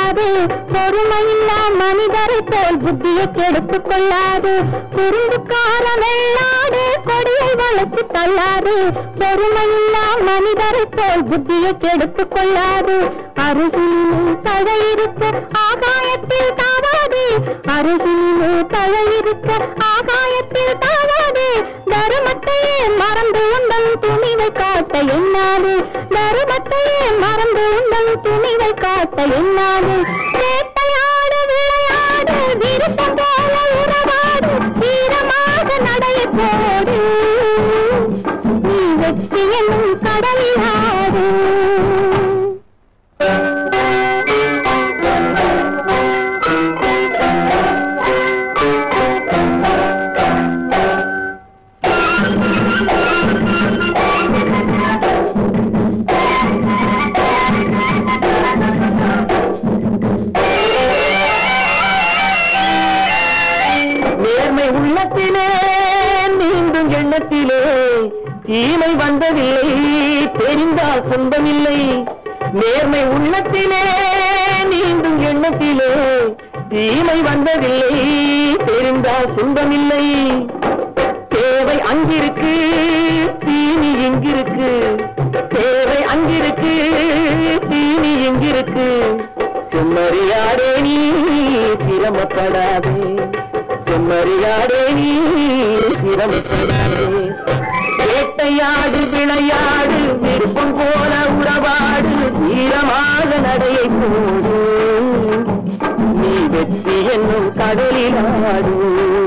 கொள்ளாது, பொறுமையில்லா மனிதரை போல் புத்தியை கெடுத்துக் கொள்ளாது. குறும்புக்கார வெள்ளாடு கொடியை வளர்த்து தள்ளாது, பொறுமையில்லா மனிதரை போல் புத்தியை கெடுத்துக் கொள்ளாது. அருகிலும் தழை இருக்க ஆகாயத்தில் தாவாது, அருகிலும் தழை இருக்க ஆகாயத்தில் தாவாது. தருமத்தையே மறந்து உந்தன் துணிவை காட்ட எண்ணாது, தருமத்தையே மறந்து உந்தன் துணிவை காட்ட எண்ணாது. வேட்டையாடு விளையாடு விருப்பம் போல உறவாடு, வீரமாக நடைய போடு, நீ வெற்றி என்னும் கடலில் ஆடு. நேர்மை உள்ளத்திலே நீண்டும் எண்ணத்திலே தீமை வந்ததில்லை, தெரிந்தால் சொந்தமில்லை. நேர்மை உள்ளத்திலே நீண்டும் எண்ணத்திலே தீமை வந்ததில்லை, தெரிந்தால் சொந்தமில்லை. தேவை அங்கிருக்கு, தீனி எங்கிருக்கு, தேவை அங்கிருக்கு, தீனி எங்கிருக்கு. செம்மறியாடே நீ சிரமப்படாதே, செம்மறியாடே நீ சிரமப்படாதே. வேட்டையாடு விளையாடு விருப்பம் போல உறவாடு, வீரமாக நடையை போடு, நீ வெற்றி என்னும் கடலில் ஆடு.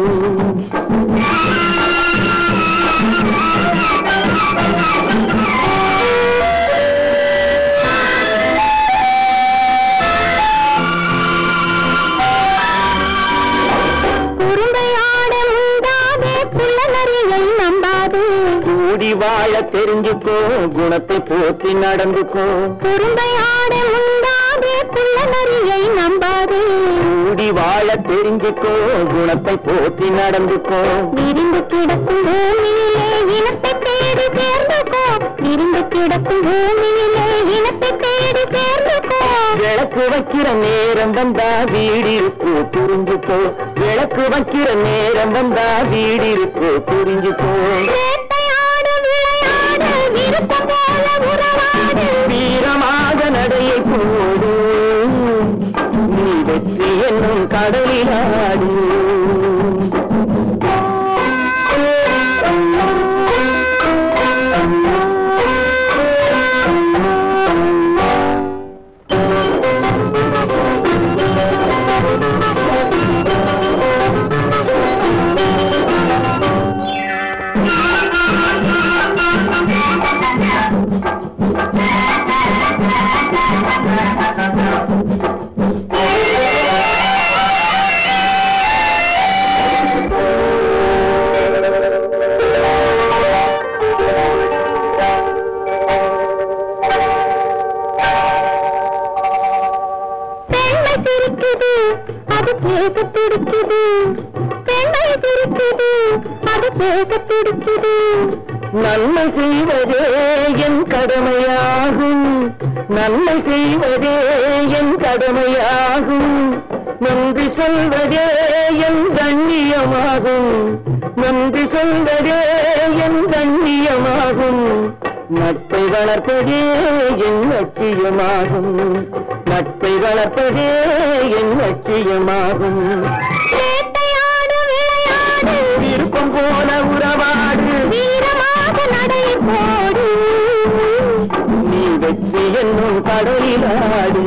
கூடி வாழ தெரிஞ்சுக்கோ, குணத்தை போற்றி நடந்துக்கோ. குறும்பையாட முந்தாதே குள்ளநரியை நம்பாதே, கூடி வாழ தெரிஞ்சுக்கோ, குணத்தை போற்றி நடந்துக்கோ. விரிந்து கிடக்கும் பூமியிலே இனத்தை தேடி சேர்ந்துக்கோ, விரிந்து கிடக்கும் பூமியிலே இனத்தை தேடி சேர்ந்துக்கோ. விளக்கு வைக்கிற நேரம் வந்தா வீடிருக்கோ புரிஞ்சுக்கோ, விளக்கு வைக்கிற நேரம் வந்தா வீடிருக்கோ புரிஞ்சுக்கோ. விருப்பம் போல உறவாடு, வீரமாக நடையை போடு, நீ வெற்றி என்னும் கடலில் ஆடு. அது பேச துடிக்குது, பெண்ணை துடிக்குது, அது பேச துடிக்குது. நன்மை செய்வதே என் கடமையாகும், நன்மை செய்வதே என் கடமையாகும். நன்றி சொல்வதே என் கண்ணியமாகும், நன்றி சொல்வதே என் கண்ணியமாகும். நட்பை வளர்ப்பதே என் லட்சியமாகும், நட்பை வளர்ப்பதே என் லட்சியமாகும். வேட்டையாடு விளையாடு விருப்பம் போல உறவாடு, வீரமாக நடை போடு, நீ வெற்றி என்னும் கடலில் ஆடு.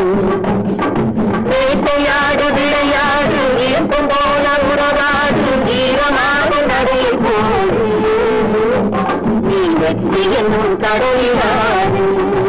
வேட்டையாடு விளையாடு விருப்பம் போல உறவாடு, வீரமாக நடை போடு, நீ வெற்றி என்னும் கடலில் ஆடு.